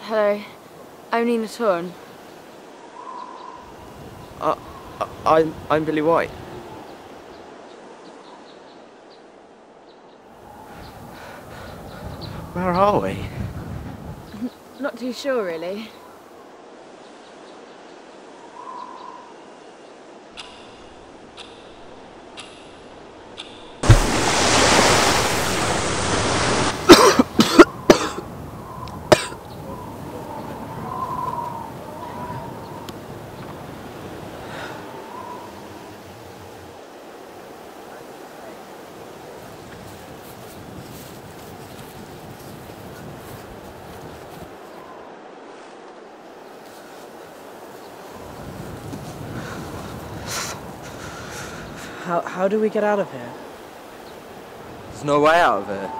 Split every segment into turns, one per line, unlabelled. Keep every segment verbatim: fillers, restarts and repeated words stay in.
Hello, I'm Nina Torn.
Uh, I'm, I'm Billy White. Where are we?
Not too sure, really.
How, how do we get out of here?
There's no way out of here.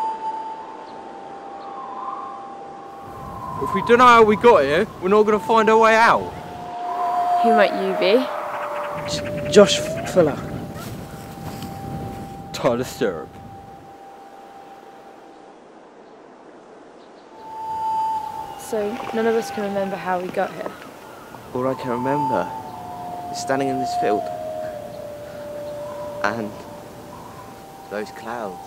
If we don't know how we got here, we're not going to find our way out.
Who might you be?
J Josh Fuller.
Tyler Stirrup.
So, none of us can remember how we got here.
All I can remember is standing in this field. And those clouds.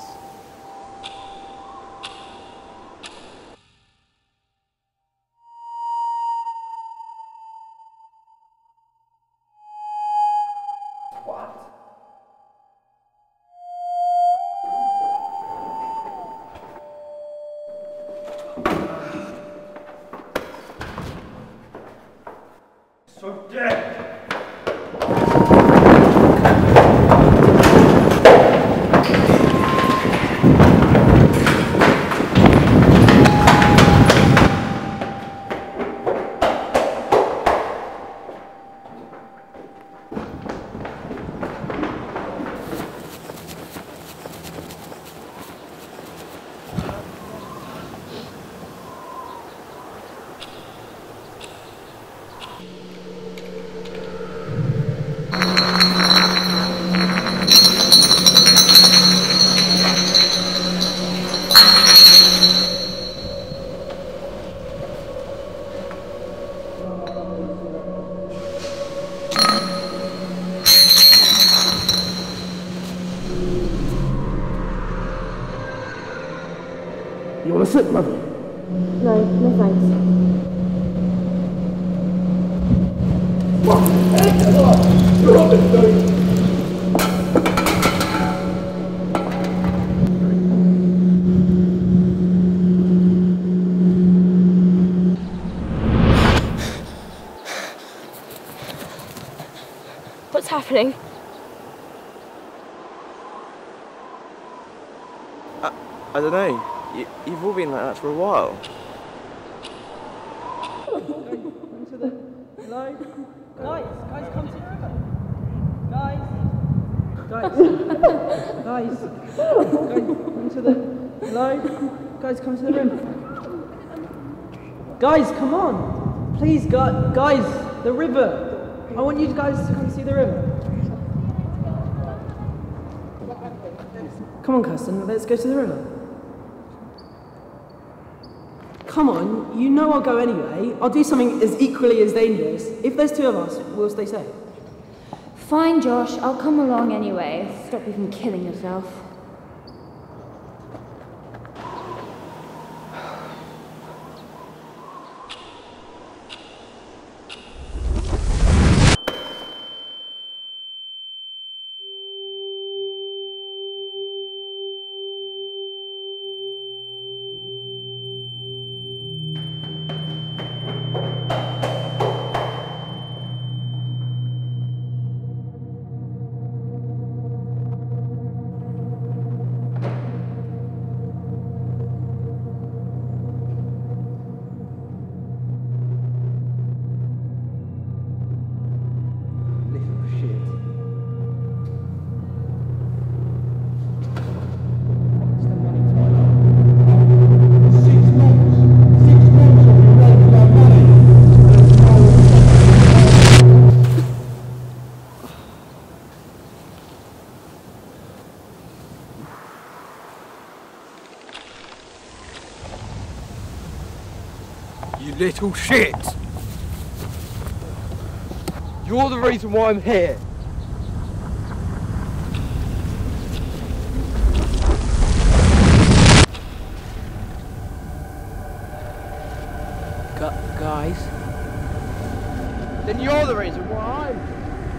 What?
So dead.
You want to sit, mother?
No, no thanks. What's happening?
I, I don't know. You, you've all been like that for a while.
Into the hello, guys, guys, come to guys, guys, guys, guys, into the hello, guys, come to the room. Guys, come on, please, gu guys, the river. I want you guys to come see the river. Come on, Kirsten, let's go to the river. Come on, you know I'll go anyway. I'll do something as equally as dangerous. If there's two of us, we'll stay safe.
Fine, Josh, I'll come along anyway. Stop you from killing yourself.
You little shit! You're the reason why I'm here.
Gu- guys?
Then you're the reason why I'm here.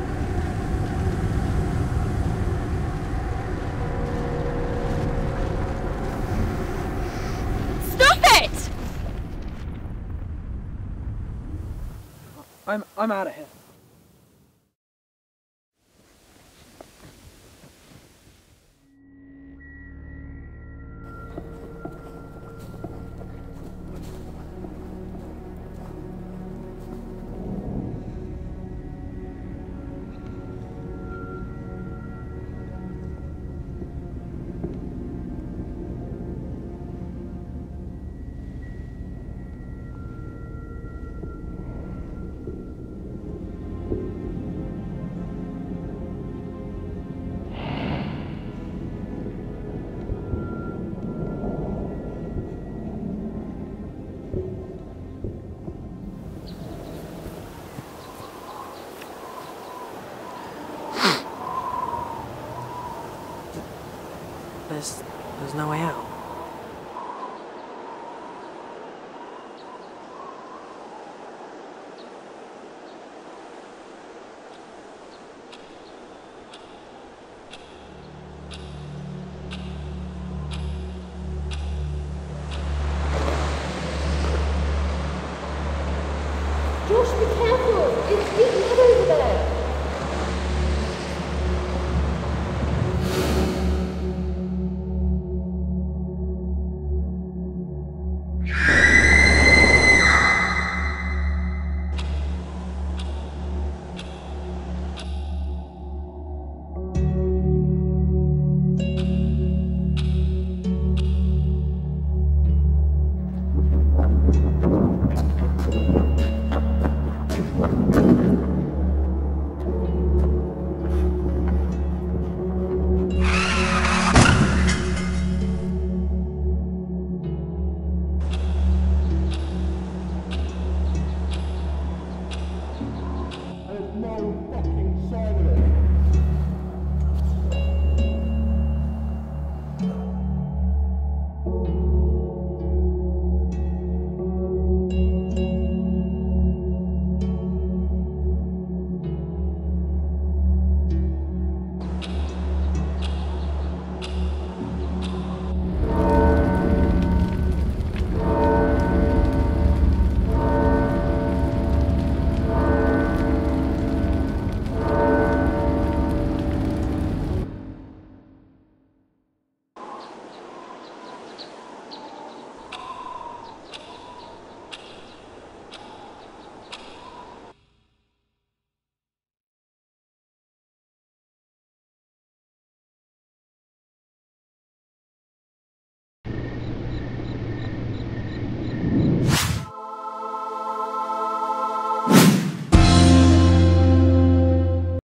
I'm I'm out of here. There's there's no way out.